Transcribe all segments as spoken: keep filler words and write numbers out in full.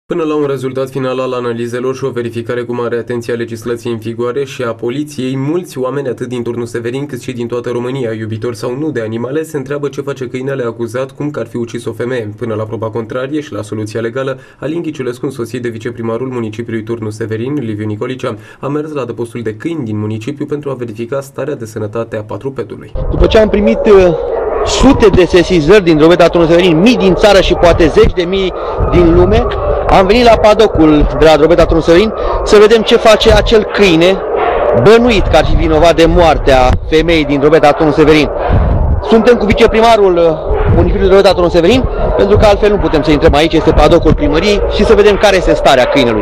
Până la un rezultat final al analizelor și o verificare cu mare atenție a legislației în vigoare și a poliției, mulți oameni, atât din turnul Severin cât și din toată România, iubitori sau nu de animale, se întreabă ce face câinele acuzat cum că ar fi ucis o femeie. Până la proba contrarie și la soluția legală, Alin Ghiciulescu, însoțit de viceprimarul municipiului Turnul Severin, Liviu Nicolicea, a mers la adăpostul de câini din municipiu pentru a verifica starea de sănătate a patrupedului. După ce am primit sute de sesizări din drobeta Turnul Severin, mii din țară și poate zeci de mii din lume, am venit la padocul de la drobeta Turnul Severin să vedem ce face acel câine bănuit că ar fi vinovat de moartea femeii din drobeta Turnul Severin. Suntem cu viceprimarul municipiului drobeta Turnul Severin, pentru că altfel nu putem să intrăm aici, este padocul primăriei, și să vedem care este starea câinelui.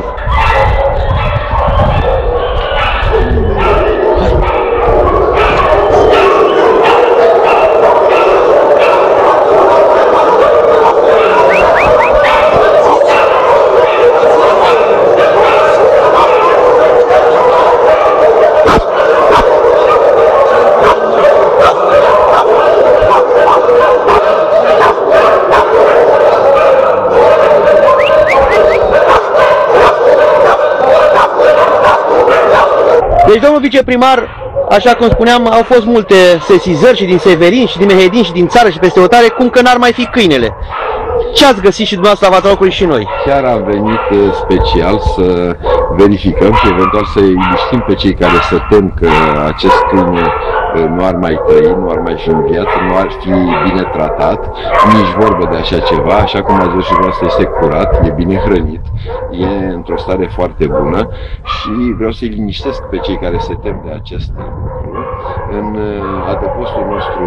Deci, domnul viceprimar, așa cum spuneam, au fost multe sesizări și din Severin, și din Mehedin, și din țară, și peste hotare, cum că n-ar mai fi câinele. Ce ați găsit și dumneavoastră la Vatrocului și noi? Chiar am venit special să verificăm și eventual să liniștim pe cei care se tem că acest câine nu ar mai trăi, nu ar mai fi în viață, nu ar fi bine tratat, nici vorbă de așa ceva. Așa cum ați văzut și voastră, este curat, e bine hrănit, e într-o stare foarte bună și vreau să-i liniștesc pe cei care se tem de acest lucru. În adăpostul nostru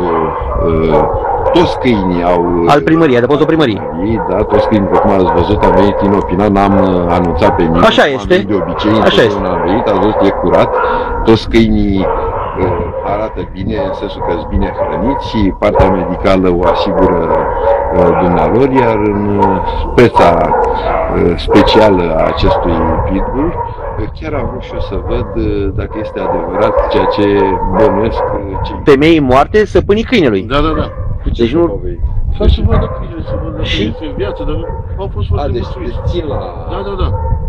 toți câinii au... Al primăriei, adăpostul primăriei. Da, toți câinii, după cum ați văzut, am venit inopinat, n-am anunțat pe nimeni. Așa este. De obicei, așa este. Am venit, ați văzut, e curat, toți câinii arată bine, în sensul că sunt bine hrăniți și partea medicală o asigură dumnealor, iar în speța specială a acestui pitbull, chiar am vrut și eu să văd dacă este adevărat ceea ce bănuiesc cei... Femeii moarte săpânii câinelui. Da, da, da. Deci nu... Ca să vadă câinele, să vadă și este în viață, dar au fost foarte A, deci mulțumiți. țin la... Da, da, da.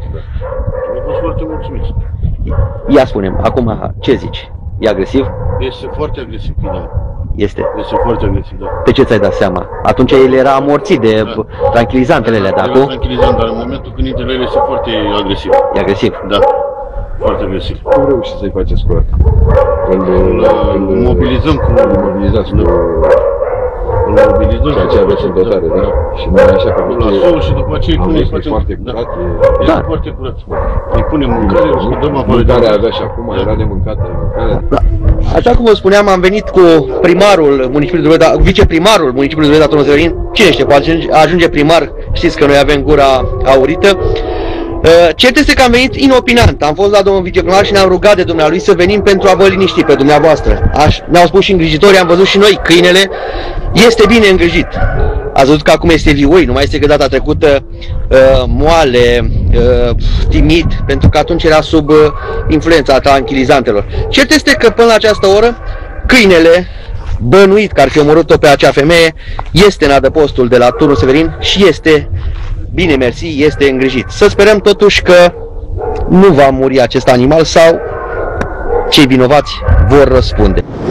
Au fost foarte mulțumiți. Ia spune-mi, acum, ce zici? E agresiv? Este foarte agresiv câinele. Este. Este foarte agresiv, da. Pe ce ți-ai dat seama? Atunci el era amorțit de da. tranquilizantele alea, da, da, acum? Tranquilizant, dar în momentul când intră el este foarte agresiv. E agresiv? Da. Foarte agresiv. Cum reușiți să-i faceți curat? Când îl mobilizăm cu... Îl mobilizați cu... Îl mobilizăm ceea ce aveți în dotare, da? Și mai așa că la sol și după aceea îi punem... Este foarte curat. Este foarte curat. Îi punem mâncare, îl scădăm apă. Mâncarea avea și acum, era de mâncată mâncarea. Da. Așa cum vă spuneam, am venit cu primarul municipiului Drobeta, viceprimarul municipiului Drobeta Turnul Severin. Cine știe, poate ajunge primar, știți că noi avem gura aurită. Cert este că am venit inopinant, am fost la domnul viceprimar și ne-am rugat de dumnealui să venim pentru a vă liniști pe dumneavoastră. Ne-au spus și îngrijitorii, am văzut și noi, câinele este bine îngrijit. Ați văzut că acum este vioi, nu mai este că data trecută uh, moale, uh, timid, pentru că atunci era sub uh, influența tranquilizantelor. Cert este că până la această oră, câinele bănuit că ar fi omorât-o pe acea femeie este în adăpostul de la Turnul Severin și este bine mersi, este îngrijit. Să sperăm totuși că nu va muri acest animal sau cei vinovați vor răspunde.